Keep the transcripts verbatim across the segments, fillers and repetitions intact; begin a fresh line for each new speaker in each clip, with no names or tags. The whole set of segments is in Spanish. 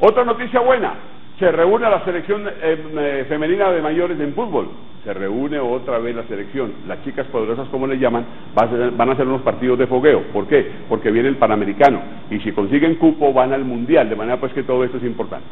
Otra noticia buena, se reúne la selección eh, eh, femenina de mayores en fútbol, se reúne otra vez la selección, las chicas poderosas como les llaman, van a, hacer, van a hacer unos partidos de fogueo. ¿Por qué? Porque viene el Panamericano, y si consiguen cupo van al Mundial, de manera pues que todo esto es importante.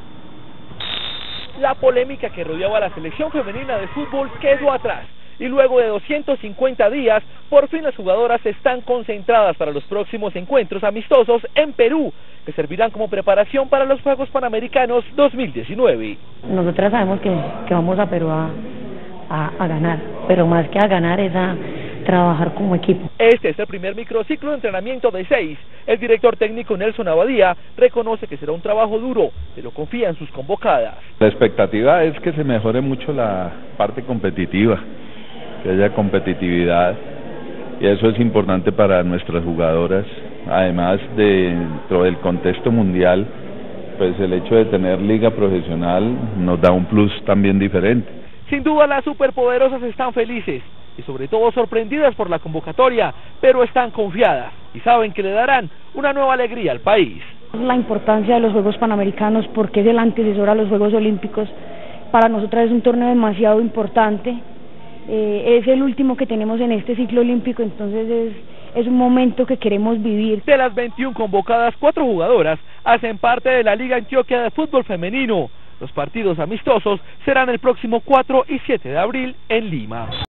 La polémica que rodeaba a la selección femenina de fútbol quedó atrás, y luego de doscientos cincuenta días, por fin las jugadoras están concentradas para los próximos encuentros amistosos en Perú, que servirán como preparación para los Juegos Panamericanos dos mil diecinueve.
Nosotras sabemos que, que vamos a Perú a, a, a ganar, pero más que a ganar es a trabajar como equipo.
Este es el primer microciclo de entrenamiento de seis. El director técnico Nelson Abadía reconoce que será un trabajo duro, pero confía en sus convocadas.
La expectativa es que se mejore mucho la parte competitiva, que haya competitividad, y eso es importante para nuestras jugadoras. Además, de, dentro del contexto mundial, pues el hecho de tener liga profesional nos da un plus también diferente.
Sin duda las superpoderosas están felices y sobre todo sorprendidas por la convocatoria, pero están confiadas y saben que le darán una nueva alegría al país.
La importancia de los Juegos Panamericanos, porque es el antecesor a los Juegos Olímpicos, para nosotras es un torneo demasiado importante. Eh, es el último que tenemos en este ciclo olímpico, entonces es, es un momento que queremos vivir.
De las veintiuna convocadas, cuatro jugadoras hacen parte de la Liga Antioquia de Fútbol Femenino. Los partidos amistosos serán el próximo cuatro y siete de abril en Lima.